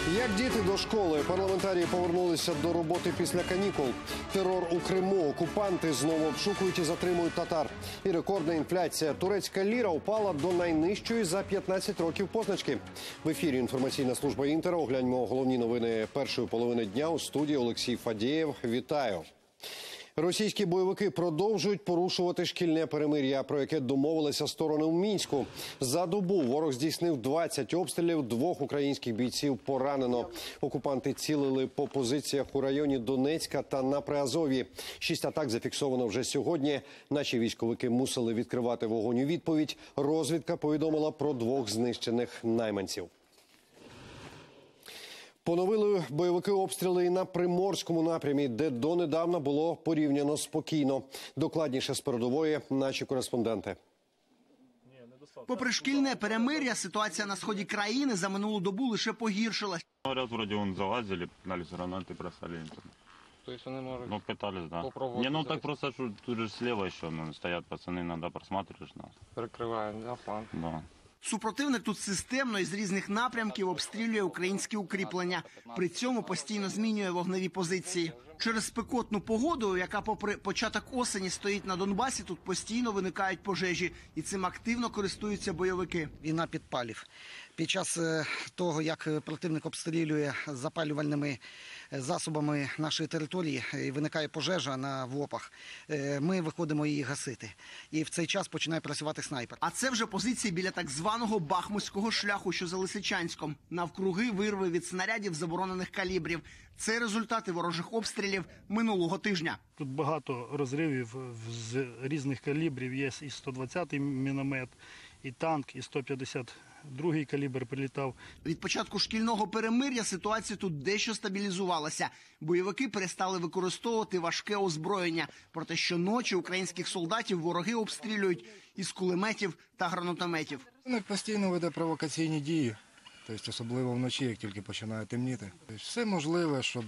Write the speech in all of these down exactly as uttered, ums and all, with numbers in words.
Як діти до школи, парламентарії повернулися до роботи після канікул. Терор у Криму, окупанти знову обшукують і затримують татар. І рекордна інфляція. Турецька ліра упала до найнижчої за п'ятнадцять років позначки. В ефірі інформаційна служба «Інтер». Огляньмо головні новини першої половини дня. У студії Олексій Фадєєв. Вітаю. Російські бойовики продовжують порушувати шкільне перемир'я, про яке домовилися сторони у Мінську. За добу ворог здійснив двадцять обстрілів, двох українських бійців поранено. Окупанти цілили по позиціях у районі Донецька та на Приазов'ї. Шість атак зафіксовано вже сьогодні. Наші військовики мусили відкривати вогонь у відповідь. Розвідка повідомила про двох знищених найманців. Поновили бойовики обстріли і на Приморському напрямі, де донедавна було порівняно спокійно. Докладніше з передової наші кореспонденти. Попри шкільне перемир'я, ситуація на сході країни за минулу добу лише погіршилась. Говорят, вроде он залазили, пытались гранаты, бросали. То есть они, может, ну, пытались, да. попробовать. Не, ну так просто, что тут же слева еще ну, стоят пацаны, иногда просматриваешь нас. Прикрываем, да, фланг. Да. Супротивник тут системно і з різних напрямків обстрілює українські укріплення. При цьому постійно змінює вогневі позиції. Через спекотну погоду, яка попри початок осені стоїть на Донбасі, тут постійно виникають пожежі. І цим активно користуються бойовики. Війна підпалів. Під час того, як противник обстрілює запалювальними засобами нашої території, і виникає пожежа на ВОПах, ми виходимо її гасити. І в цей час починає працювати снайпер. А це вже позиції біля так званого Бахмутського шляху, що за Лисичанськом. Навкруги вирви від снарядів заборонених калібрів. Це результати ворожих обстрілів минулого тижня. Тут багато розривів з різних калібрів. Є і сто двадцятий міномет, і танк, і сто п'ятдесят другий калібр прилітав. Від початку шкільного перемир'я ситуація тут дещо стабілізувалася. Бойовики перестали використовувати важке озброєння. Проте щоночі українських солдатів вороги обстрілюють із кулеметів та гранатометів. Вони постійно веде провокаційні дії, тобто особливо вночі, як тільки починає темніти. Все можливе, щоб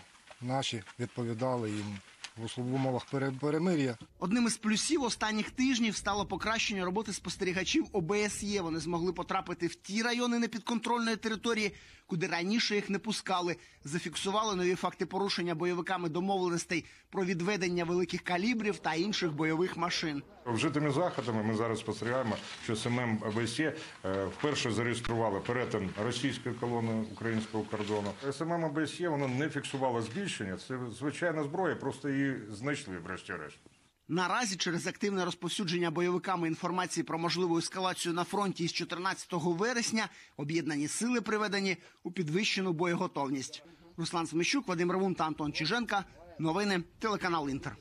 наші відповідали їм в умовах перемир'я. Одним із плюсів останніх тижнів стало покращення роботи спостерігачів О Б С Є. Вони змогли потрапити в ті райони непідконтрольної території, куди раніше їх не пускали. Зафіксували нові факти порушення бойовиками домовленостей про відведення великих калібрів та інших бойових машин. Вжитими заходами ми зараз спостерігаємо, що самим О Б С Є вперше зареєстрували перетин російської колони українського кордону. Самим О Б С Є воно не фіксувало збільшення. Це звичайна зброя, просто її знайшли врешті-решт. Наразі через активне розповсюдження бойовиками інформації про можливу ескалацію на фронті із чотирнадцятого вересня об'єднані сили приведені у підвищену боєготовність. Руслан Смещук, Вадим Ревун та Антон Чиженка. Новини, телеканал «Інтер».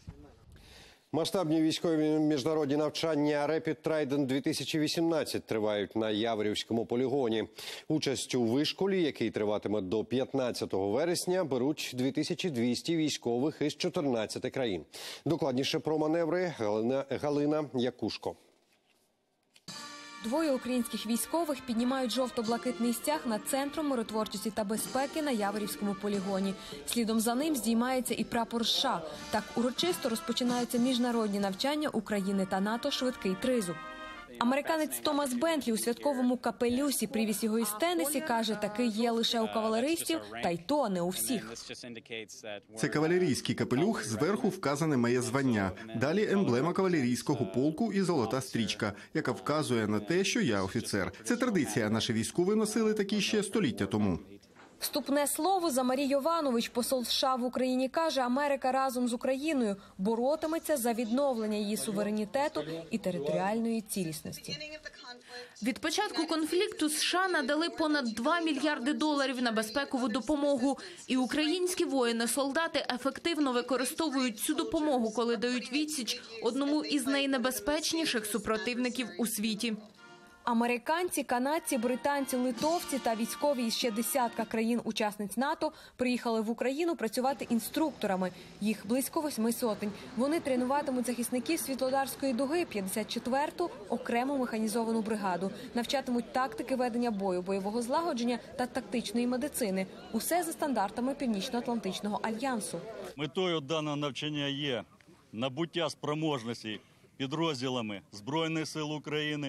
Масштабні військові міжнародні навчання «Репід Трайдент дві тисячі вісімнадцять» тривають на Яворівському полігоні. Участь у вишколі, який триватиме до п'ятнадцятого вересня, беруть дві тисячі двісті військових із чотирнадцяти країн. Докладніше про маневри Галина, Галина Якушко. Двоє українських військових піднімають жовто-блакитний стяг над Центром миротворчості та безпеки на Яворівському полігоні. Слідом за ним здіймається і прапор США. Так урочисто розпочинаються міжнародні навчання України та НАТО «Швидкий тризуб». Американець Томас Бентлі у святковому капелюсі привіз його із Теннессі, каже, такий є лише у кавалеристів, та й то не у всіх. Це кавалерійський капелюх, зверху вказане моє звання. Далі емблема кавалерійського полку і золота стрічка, яка вказує на те, що я офіцер. Це традиція, наші військові носили такі ще століття тому. Вступне слово за Марі Йованович, посол США в Україні, каже, Америка разом з Україною боротиметься за відновлення її суверенітету і територіальної цілісності. Від початку конфлікту США надали понад два мільярди доларів на безпекову допомогу. І українські воїни-солдати ефективно використовують цю допомогу, коли дають відсіч одному із найнебезпечніших супротивників у світі. Американці, канадці, британці, литовці та військові із ще десятка країн-учасниць НАТО приїхали в Україну працювати інструкторами. Їх близько восьми сотень. Вони тренуватимуть захисників Світлодарської дуги, п'ятдесят четверту окрему механізовану бригаду. Навчатимуть тактики ведення бою, бойового злагодження та тактичної медицини. Усе за стандартами Північно-Атлантичного альянсу. Метою даного навчання є набуття спроможності підрозділами Збройних сил України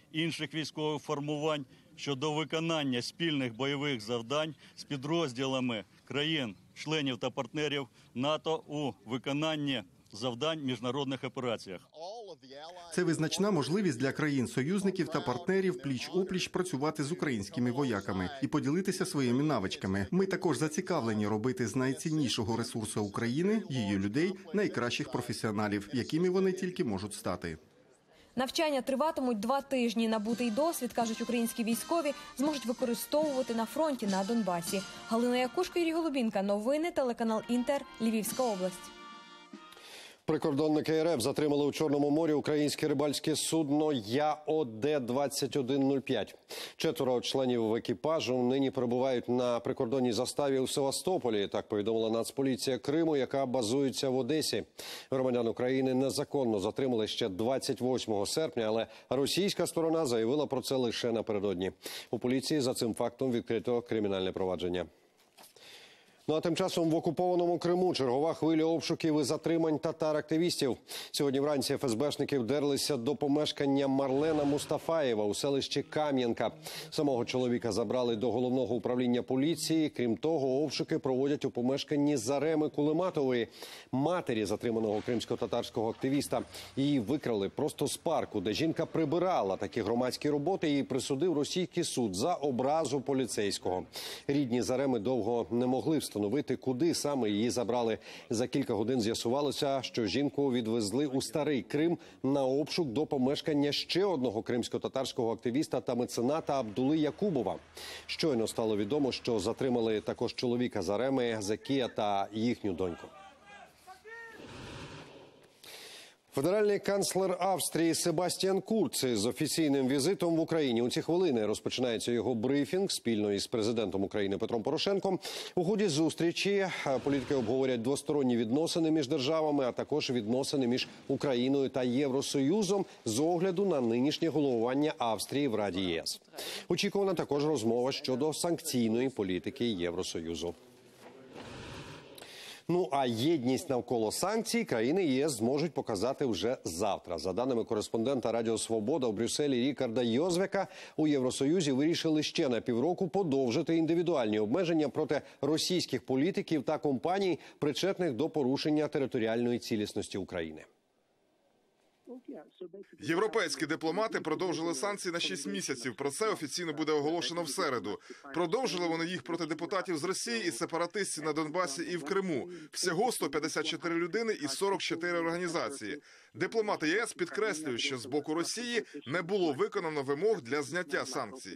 інших військових формувань щодо виконання спільних бойових завдань з підрозділами країн-членів та партнерів НАТО у виконанні завдань в міжнародних операціях. Це визначна можливість для країн-союзників та партнерів пліч-опліч працювати з українськими вояками і поділитися своїми навичками. Ми також зацікавлені робити з найціннішого ресурсу України, її людей, найкращих професіоналів, якими вони тільки можуть стати. Навчання триватимуть два тижні. Набутий досвід, кажуть українські військові, зможуть використовувати на фронті на Донбасі. Галина Якушко, Юрій Голубінка. Новини, телеканал Інтер, Львівська область. Прикордонники РФ затримали у Чорному морі українське рибальське судно Я О Д двадцять один нуль п'ять. Четверо членів екіпажу нині перебувають на прикордонній заставі у Севастополі. Так повідомила Нацполіція Криму, яка базується в Одесі. Громадян України незаконно затримали ще двадцять восьмого серпня, але російська сторона заявила про це лише напередодні. У поліції за цим фактом відкрито кримінальне провадження. Ну а тим часом в окупованому Криму чергова хвиля обшуків і затримань татар-активістів. Сьогодні вранці еф ес бешники вдерлися до помешкання Марлена Мустафаєва у селищі Кам'янка. Самого чоловіка забрали до головного управління поліції. Крім того, обшуки проводять у помешканні Зареми Кулематової, матері затриманого кримсько-татарського активіста. Її викрали просто з парку, де жінка прибирала такі громадські роботи, і присудив російський суд за образу поліцейського. Рідні Зареми довго не могли встановити, Встановити, куди саме її забрали. За кілька годин з'ясувалося, що жінку відвезли у Старий Крим на обшук до помешкання ще одного кримсько-татарського активіста та мецената Абдули Якубова. Щойно стало відомо, що затримали також чоловіка Зареми, Закія та їхню доньку. Федеральний канцлер Австрії Себастьян Курц з офіційним візитом в Україні. У ці хвилини розпочинається його брифінг спільно із президентом України Петром Порошенком. У ході зустрічі політики обговорять двосторонні відносини між державами, а також відносини між Україною та Євросоюзом з огляду на нинішнє головування Австрії в Раді ЄС. Очікувана також розмова щодо санкційної політики Євросоюзу. Ну а єдність навколо санкцій країни ЄС зможуть показати вже завтра. За даними кореспондента Радіо Свобода у Брюсселі Рікарда Йозвека, у Євросоюзі вирішили ще на півроку подовжити індивідуальні обмеження проти російських політиків та компаній, причетних до порушення територіальної цілісності України. Європейські дипломати продовжили санкції на шість місяців. Про це офіційно буде оголошено в середу. Продовжили вони їх проти депутатів з Росії і сепаратистів на Донбасі і в Криму. Всього сто п'ятдесят чотири людини і сорок чотири організації. Дипломати ЄС підкреслюють, що з боку Росії не було виконано вимог для зняття санкцій.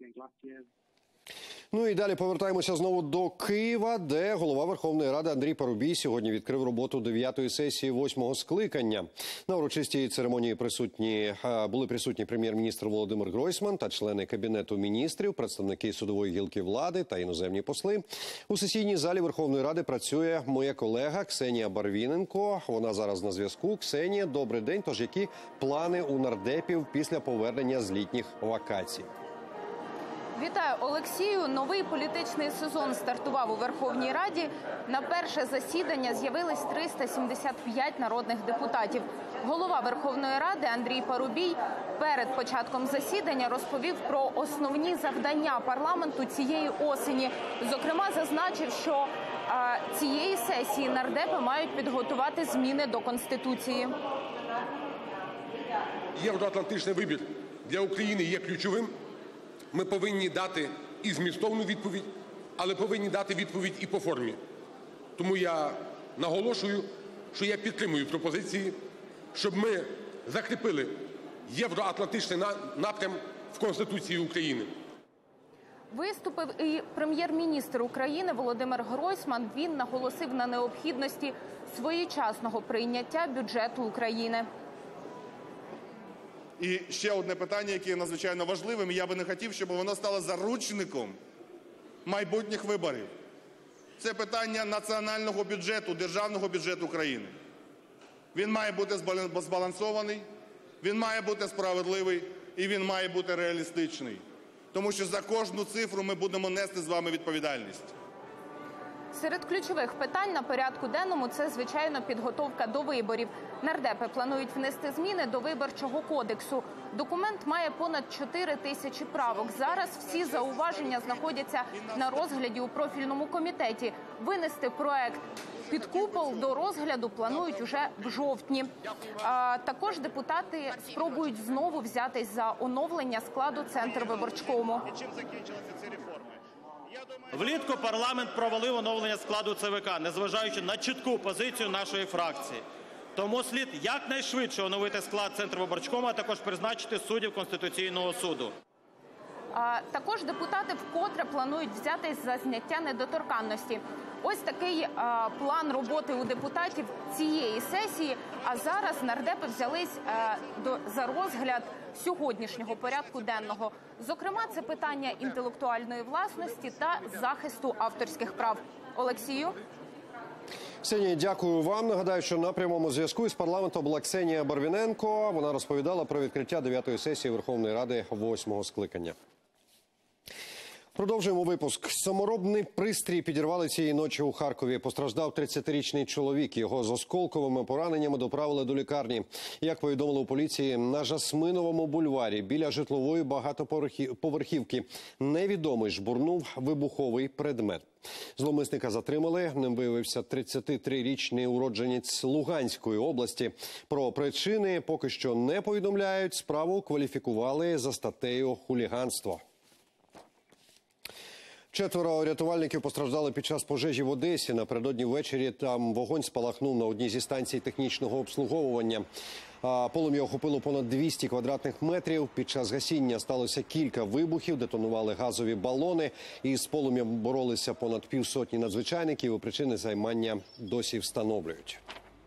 Ну і далі повертаємося знову до Києва, де голова Верховної Ради Андрій Парубій сьогодні відкрив роботу дев'ятої сесії восьмого скликання. На урочистій церемонії присутні були присутні прем'єр-міністр Володимир Гройсман та члени Кабінету міністрів, представники судової гілки влади та іноземні посли. У сесійній залі Верховної Ради працює моя колега Ксенія Барвіненко. Вона зараз на зв'язку. Ксенія, добрий день. Тож які плани у нардепів після повернення з літніх вакацій? Вітаю, Олексію. Новий політичний сезон стартував у Верховній Раді. На перше засідання з'явились триста сімдесят п'ять народних депутатів. Голова Верховної Ради Андрій Парубій перед початком засідання розповів про основні завдання парламенту цієї осені. Зокрема, зазначив, що а, цієї сесії нардепи мають підготувати зміни до Конституції. Євроатлантичний вибір для України є ключовим. Ми повинні дати і змістовну відповідь, але повинні дати відповідь і по формі. Тому я наголошую, що я підтримую пропозиції, щоб ми закріпили євроатлантичний напрям в Конституції України. Виступив і прем'єр-міністр України Володимир Гройсман. Він наголосив на необхідності своєчасного прийняття бюджету України. І ще одне питання, яке є надзвичайно важливим, і я би не хотів, щоб воно стало заручником майбутніх виборів. Це питання національного бюджету, державного бюджету країни. Він має бути збалансований, він має бути справедливий і він має бути реалістичний. Тому що за кожну цифру ми будемо нести з вами відповідальність. Серед ключових питань на порядку денному – це, звичайно, підготовка до виборів. Нардепи планують внести зміни до Виборчого кодексу. Документ має понад чотири тисячі правок. Зараз всі зауваження знаходяться на розгляді у профільному комітеті. Винести проект під купол до розгляду планують уже в жовтні. А також депутати спробують знову взятись за оновлення складу Центрвиборчкому. Влітку парламент провалив оновлення складу ЦВК, незважаючи на чітку позицію нашої фракції. Тому слід якнайшвидше оновити склад Центрвиборчкому, а також призначити суддів Конституційного суду. А також депутати вкотре планують взятись за зняття недоторканності. Ось такий а, план роботи у депутатів цієї сесії. А зараз нардепи взялись а, до, за розгляд сьогоднішнього порядку денного. Зокрема, це питання інтелектуальної власності та захисту авторських прав. Олексію? Ксенія, дякую вам. Нагадаю, що на прямому зв'язку із парламентом була Ксенія Барвіненко. Вона розповідала про відкриття дев'ятої сесії Верховної Ради восьмого скликання. Продовжуємо випуск. Саморобний пристрій підірвали цієї ночі у Харкові. Постраждав тридцятирічний чоловік. Його з осколковими пораненнями доправили до лікарні. Як повідомили у поліції, на Жасминовому бульварі біля житлової багатоповерхівки невідомий жбурнув вибуховий предмет. Зловмисника затримали. Ним виявився тридцятитрирічний уродженець Луганської області. Про причини поки що не повідомляють. Справу кваліфікували за статтею «Хуліганство». Четверо рятувальників постраждали під час пожежі в Одесі. Напередодні ввечері там вогонь спалахнув на одній зі станцій технічного обслуговування. Полум'я охопило понад двісті квадратних метрів. Під час гасіння сталося кілька вибухів, детонували газові балони. Із полум'ям боролися понад півсотні надзвичайників. Причини займання досі встановлюють.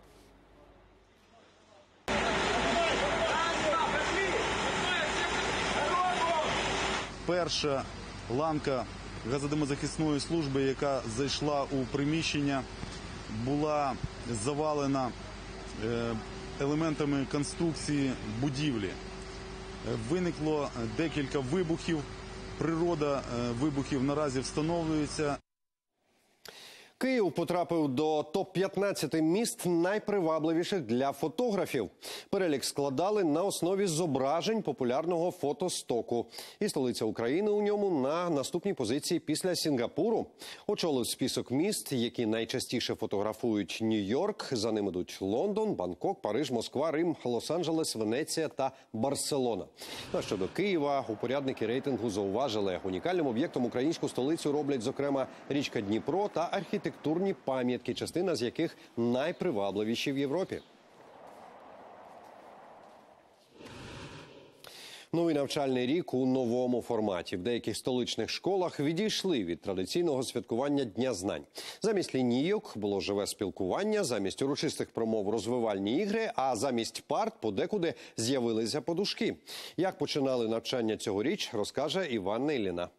Перша ланка газодимозахисної служби, яка зайшла у приміщення, була завалена елементами конструкції будівлі. Виникло декілька вибухів. Природа вибухів наразі встановлюється. Київ потрапив до топ п'ятнадцяти міст найпривабливіших для фотографів. Перелік складали на основі зображень популярного фотостоку. І столиця України у ньому на наступній позиції після Сінгапуру. Очолив список міст, які найчастіше фотографують Нью-Йорк. За ним ідуть Лондон, Бангкок, Париж, Москва, Рим, Лос-Анджелес, Венеція та Барселона. А щодо Києва, упорядники рейтингу зауважили, унікальним об'єктом українську столицю роблять, зокрема, річка Дніпро та архітектура. Архітектурні пам'ятки, частина з яких найпривабливіші в Європі. Новий навчальний рік у новому форматі. В деяких столичних школах відійшли від традиційного святкування Дня знань. Замість лінійок було живе спілкування, замість урочистих промов розвивальні ігри, а замість парт подекуди з'явилися подушки. Як починали навчання цьогоріч, розкаже Іванна Ілліна.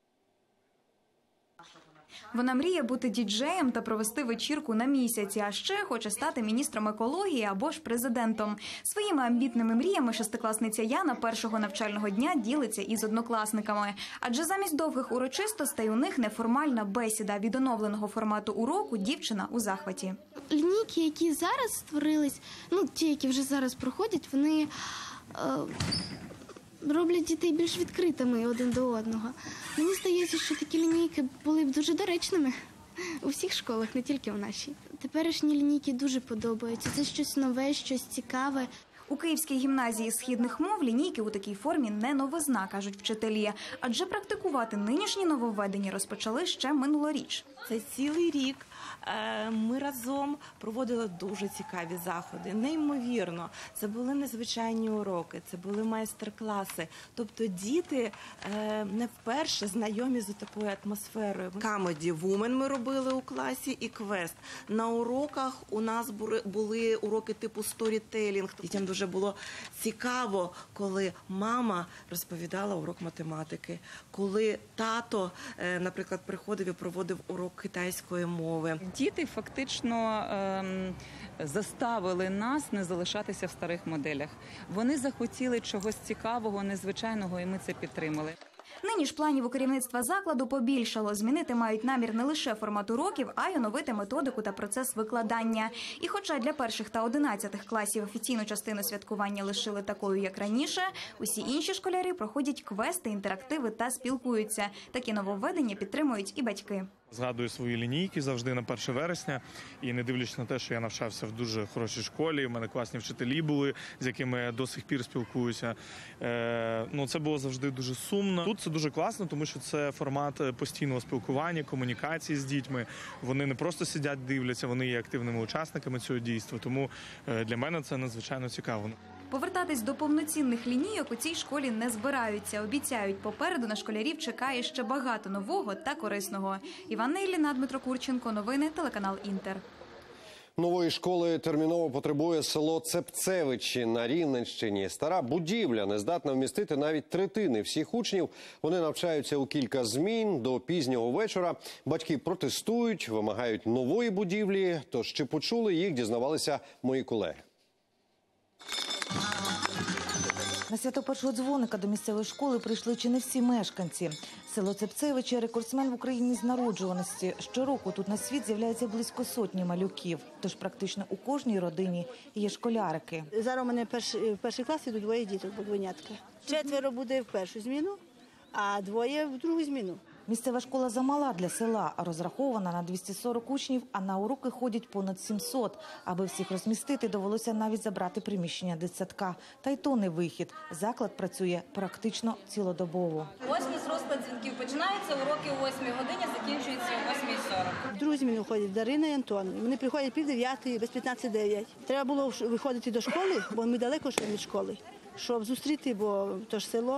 Вона мріє бути діджеєм та провести вечірку на місяці, а ще хоче стати міністром екології або ж президентом. Своїми амбітними мріями шестикласниця Яна першого навчального дня ділиться із однокласниками. Адже замість довгих урочистостей у них неформальна бесіда. Від оновленого формату уроку дівчина у захваті. Лінійки, які зараз створились, ну ті, які вже зараз проходять, вони е, роблять дітей більш відкритими один до одного. Мені здається, що такі лінійки були б дуже доречними у всіх школах, не тільки у нашій. Теперішні лінійки дуже подобаються. Це щось нове, щось цікаве. У Київській гімназії східних мов лінійки у такій формі не новизна, кажуть вчителі. Адже практикувати нинішні нововведення розпочали ще минулоріч. Це цілий рік ми разом проводили дуже цікаві заходи, неймовірно. Це були незвичайні уроки, це були майстер-класи. Тобто діти не вперше знайомі з такою атмосферою. Comedy Woman ми робили у класі і квест. На уроках у нас були уроки типу сторітелінг. Дітям дуже було цікаво, коли мама розповідала урок математики, коли тато, наприклад, приходив і проводив урок китайської мови. Діти фактично ем, заставили нас не залишатися в старих моделях. Вони захотіли чогось цікавого, незвичайного, і ми це підтримали. Нині ж планів у керівництва закладу побільшало. Змінити мають намір не лише формат уроків, а й оновити методику та процес викладання. І хоча для перших та одинадцятих класів офіційну частину святкування лишили такою, як раніше, усі інші школярі проходять квести, інтерактиви та спілкуються. Такі нововведення підтримують і батьки. Згадую свої лінійки завжди на перше вересня, і не дивлячись на те, що я навчався в дуже хорошій школі, у мене класні вчителі були, з якими я до сих пір спілкуюся. Е, ну, це було завжди дуже сумно. Тут це дуже класно, тому що це формат постійного спілкування, комунікації з дітьми. Вони не просто сидять, дивляться, вони є активними учасниками цього дійства, тому для мене це надзвичайно цікаво. Повертатись до повноцінних лінійок у цій школі не збираються. Обіцяють, попереду на школярів чекає ще багато нового та корисного. Іванна Ілліна, Дмитро Курченко. Новини, телеканал «Інтер». Нової школи терміново потребує село Цепцевичі на Рівненщині. Стара будівля не здатна вмістити навіть третини всіх учнів. Вони навчаються у кілька змін до пізнього вечора. Батьки протестують, вимагають нової будівлі. Тож чи почули їх, дізнавалися мої колеги. На свято першого дзвоника до місцевої школи прийшли чи не всі мешканці. Село Цепцевичі – рекордсмен в Україні з народжуваності. Щороку тут на світ з'являється близько сотні малюків. Тож практично у кожній родині є школярики. Зараз у мене в перший клас ідуть двоє діток, бо двойнятка. Четверо буде в першу зміну, а двоє в другу зміну. Місцева школа замала для села, розрахована на двісті сорок учнів, а на уроки ходять понад сімсот. Аби всіх розмістити, довелося навіть забрати приміщення дитсадка. Та й то не вихід. Заклад працює практично цілодобово. Ось у нас розклад дзвінків. Починаються уроки о восьмій годині, закінчуються о восьмій сорок. В другу зміну ходять Дарина і Антон. Вони приходять пів дев'ятої, без п'ятнадцять дев'ять. Треба було виходити до школи, бо ми далеко йшли від школи, щоб зустріти, бо то ж село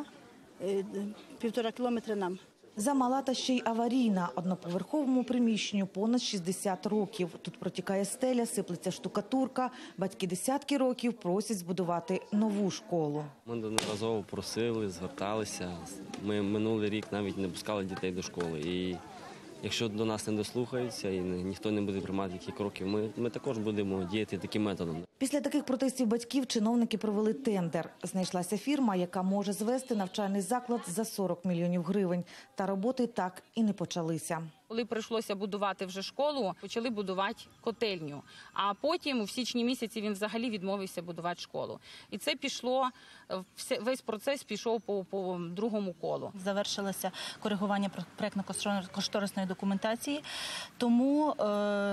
півтора кілометра нам. Замала та ще й аварійна. Одноповерховому приміщенню понад шістдесят років. Тут протікає стеля, сиплеться штукатурка. Батьки десятки років просять збудувати нову школу. Ми неодноразово просили, зверталися. Ми минулий рік навіть не пускали дітей до школи. І якщо до нас не дослухаються і ніхто не буде приймати які кроки, ми, ми також будемо діяти таким методом. Після таких протестів батьків чиновники провели тендер. Знайшлася фірма, яка може звести навчальний заклад за сорок мільйонів гривень. Та роботи так і не почалися. Коли прийшлося будувати вже школу, почали будувати котельню. А потім у січні місяці він взагалі відмовився будувати школу. І це пішло, весь процес пішов по, по другому колу. Завершилося коригування проєктно-кошторисної документації, тому е,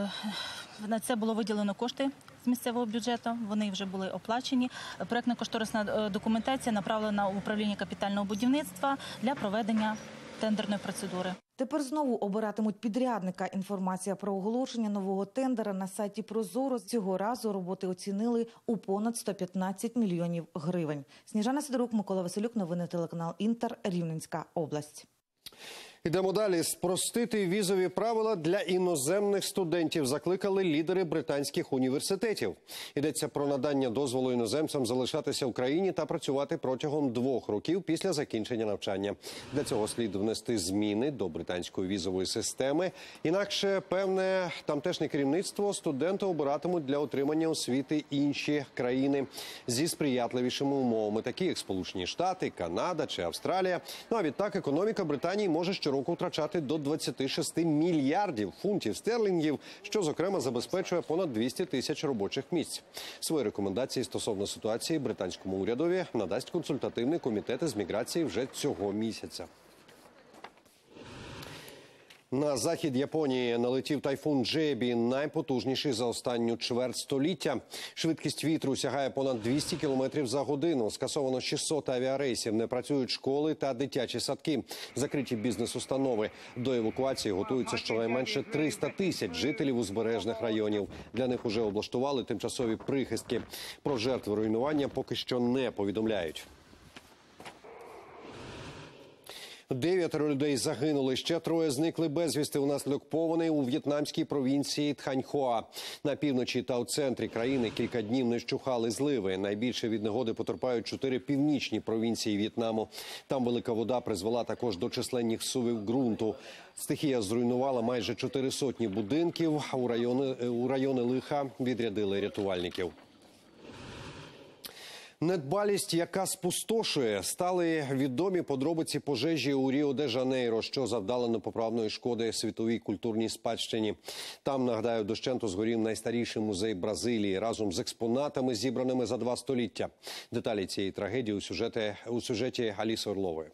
на це було виділено кошти з місцевого бюджету, вони вже були оплачені. Проєктно-кошторисна документація направлена у управління капітального будівництва для проведення тендерної процедури. Тепер знову обиратимуть підрядника. Інформація про оголошення нового тендера на сайті «Прозоро». Цього разу роботи оцінили у понад сто п'ятнадцять мільйонів гривень. Сніжана Сидорук, Микола Василюк. Новини, телеканал «Інтер», Рівненська область. Ідемо далі. Спростити візові правила для іноземних студентів закликали лідери британських університетів. Йдеться про надання дозволу іноземцям залишатися в країні та працювати протягом двох років після закінчення навчання. Для цього слід внести зміни до британської візової системи. Інакше, певне, тамтешнє керівництво студенти обиратимуть для отримання освіти інші країни зі сприятливішими умовами, такі як Сполучені Штати, Канада чи Австралія. Ну а відтак економіка Британії може щороку року втрачати до двадцяти шести мільярдів фунтів стерлінгів, що, зокрема, забезпечує понад двісті тисяч робочих місць. Свої рекомендації стосовно ситуації британському урядові надасть консультативний комітет з міграції вже цього місяця. На захід Японії налетів тайфун Джебі, найпотужніший за останню чверть століття. Швидкість вітру сягає понад двісті кілометрів за годину. Скасовано шістсот авіарейсів, не працюють школи та дитячі садки. Закриті бізнес-установи. До евакуації готуються щонайменше триста тисяч жителів узбережних районів. Для них уже облаштували тимчасові прихистки. Про жертви руйнування поки що не повідомляють. Дев'ятеро людей загинули, ще троє зникли безвісти унаслідок повеней у в'єтнамській провінції Тханьхоа. На півночі та у центрі країни кілька днів не вщухали зливи. Найбільше від негоди потерпають чотири північні провінції В'єтнаму. Там велика вода призвела також до численних зсувів ґрунту. Стихія зруйнувала майже чотири сотні будинків, а у райони, у райони лиха відрядили рятувальників. Недбалість, яка спустошує, стали відомі подробиці пожежі у Ріо-де-Жанейро, що завдали непоправної шкоди світовій культурній спадщині. Там, нагадаю, дощенту згорів найстаріший музей Бразилії разом з експонатами, зібраними за два століття. Деталі цієї трагедії у сюжеті, у сюжеті Аліси Орлової.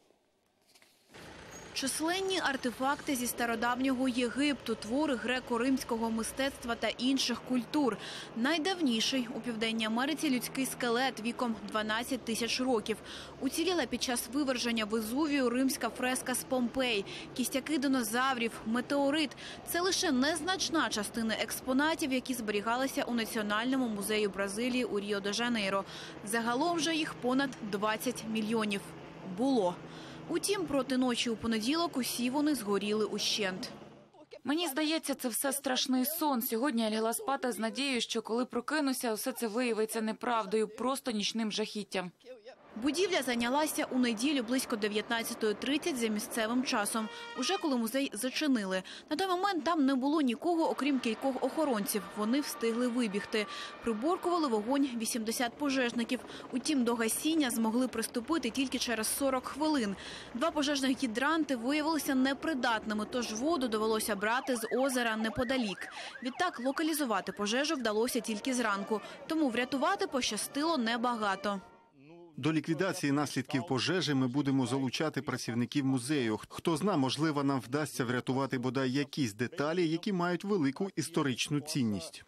Численні артефакти зі стародавнього Єгипту, твори греко-римського мистецтва та інших культур. Найдавніший у Південній Америці людський скелет віком дванадцять тисяч років. Уціліла під час виверження Везувію римська фреска з Помпей, кістяки динозаврів, метеорит. Це лише незначна частина експонатів, які зберігалися у Національному музеї Бразилії у Ріо-де-Жанейро. Загалом же їх понад двадцять мільйонів. Було. Утім, проти ночі у понеділок усі вони згоріли ущент. Мені здається, це все страшний сон. Сьогодні я лягла спати з надією, що коли прокинуся, усе це виявиться неправдою, просто нічним жахіттям. Будівля зайнялася у неділю близько дев'ятнадцятої тридцять за місцевим часом, уже коли музей зачинили. На той момент там не було нікого, окрім кількох охоронців. Вони встигли вибігти. Приборкували вогонь вісімдесят пожежників. Утім, до гасіння змогли приступити тільки через сорок хвилин. Два пожежних гідранти виявилися непридатними, тож воду довелося брати з озера неподалік. Відтак локалізувати пожежу вдалося тільки зранку, тому врятувати пощастило небагато. До ліквідації наслідків пожежі ми будемо залучати працівників музею. Хто зна, можливо, нам вдасться врятувати бодай якісь деталі, які мають велику історичну цінність.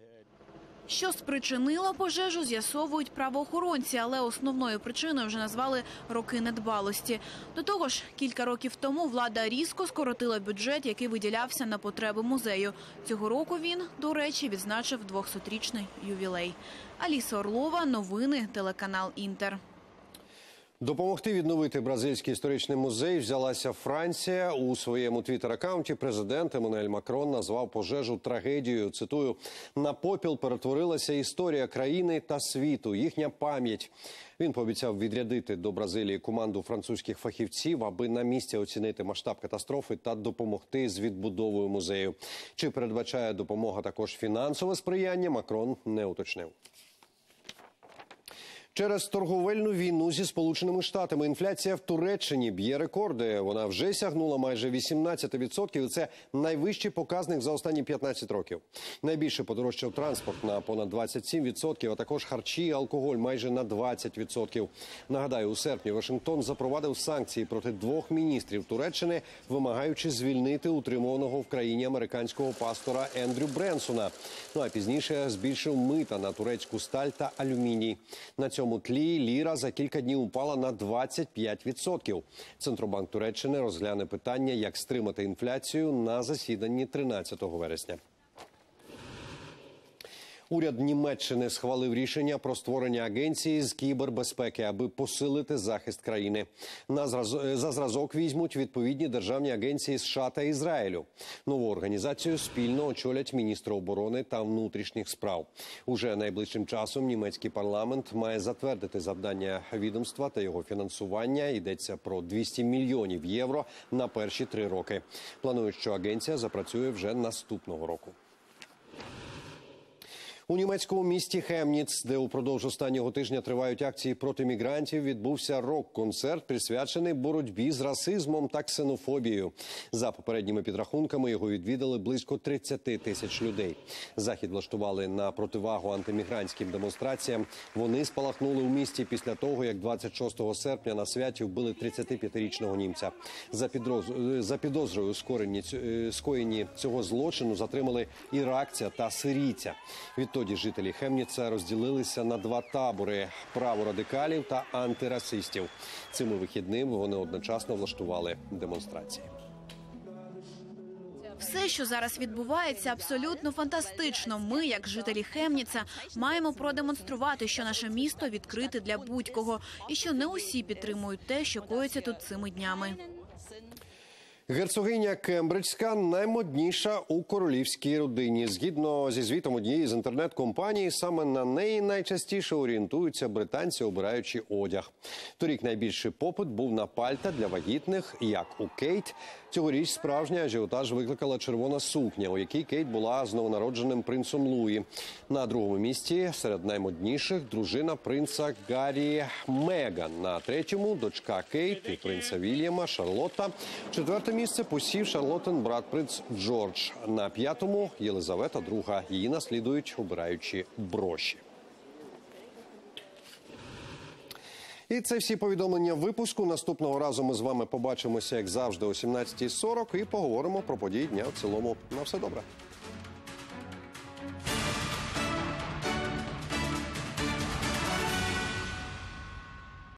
Що спричинило пожежу, з'ясовують правоохоронці, але основною причиною вже назвали роки недбалості. До того ж, кілька років тому влада різко скоротила бюджет, який виділявся на потреби музею. Цього року він, до речі, відзначив двохсотрічний ювілей. Аліса Орлова, новини, телеканал «Інтер». Допомогти відновити бразильський історичний музей взялася Франція. У своєму твіттер-акаунті президент Еммануель Макрон назвав пожежу трагедією. Цитую: «На попіл перетворилася історія країни та світу, їхня пам'ять». Він пообіцяв відрядити до Бразилії команду французьких фахівців, аби на місці оцінити масштаб катастрофи та допомогти з відбудовою музею. Чи передбачає допомога також фінансове сприяння, Макрон не уточнив. Через торговельну війну зі Сполученими Штатами інфляція в Туреччині б'є рекорди. Вона вже сягнула майже вісімнадцять відсотків, і це найвищий показник за останні п'ятнадцять років. Найбільше подорожчав транспорт на понад двадцять сім відсотків, а також харчі і алкоголь майже на двадцять відсотків. Нагадаю, у серпні Вашингтон запровадив санкції проти двох міністрів Туреччини, вимагаючи звільнити утримуваного в країні американського пастора Ендрю Бренсона. Ну а пізніше збільшив мита на турецьку сталь та алюміній. На цьому В цьому тлі ліра за кілька днів упала на двадцять п'ять відсотків. Центробанк Туреччини розгляне питання, як стримати інфляцію на засіданні тринадцятого вересня. Уряд Німеччини схвалив рішення про створення агенції з кібербезпеки, аби посилити захист країни. На зраз... За зразок візьмуть відповідні державні агенції США та Ізраїлю. Нову організацію спільно очолять міністри оборони та внутрішніх справ. Уже найближчим часом німецький парламент має затвердити завдання відомства та його фінансування. Йдеться про двісті мільйонів євро на перші три роки. Планують, що агенція запрацює вже наступного року. У німецькому місті Хемніц, де упродовж останнього тижня тривають акції проти мігрантів, відбувся рок-концерт, присвячений боротьбі з расизмом та ксенофобією. За попередніми підрахунками, його відвідали близько тридцять тисяч людей. Захід влаштували на противагу антимігрантським демонстраціям. Вони спалахнули у місті після того, як двадцять шостого серпня на святі вбили тридцятип'ятирічного німця. За, підроз... За підозрою скоєнні цього злочину затримали іракця та сирійця. Відтоді жителі Хемніца розділилися на два табори – праворадикалів та антирасистів. Цими вихідними вони одночасно влаштували демонстрації. Все, що зараз відбувається, абсолютно фантастично. Ми, як жителі Хемніца, маємо продемонструвати, що наше місто відкрите для будь-кого і що не усі підтримують те, що коїться тут цими днями. Герцогиня Кембриджська наймодніша у королівській родині. Згідно зі звітом однієї з інтернет-компаній, саме на неї найчастіше орієнтуються британці, обираючи одяг. Торік найбільший попит був на пальта для вагітних, як у Кейт. Цьогоріч справжній ажіотаж викликала червона сукня, у якій Кейт була з новонародженим принцем Луї. На другому місці серед наймодніших дружина принца Гаррі Меган. На третьому дочка Кейт і принца Вільяма Шарлотта. Четверте місце посів Шарлоттин брат принц Джордж. На п'ятому Єлизавета друга. Її наслідують, обираючи броші. І це всі повідомлення випуску. Наступного разу ми з вами побачимося, як завжди, о сімнадцятій сорок і поговоримо про події дня в цілому. На все добре.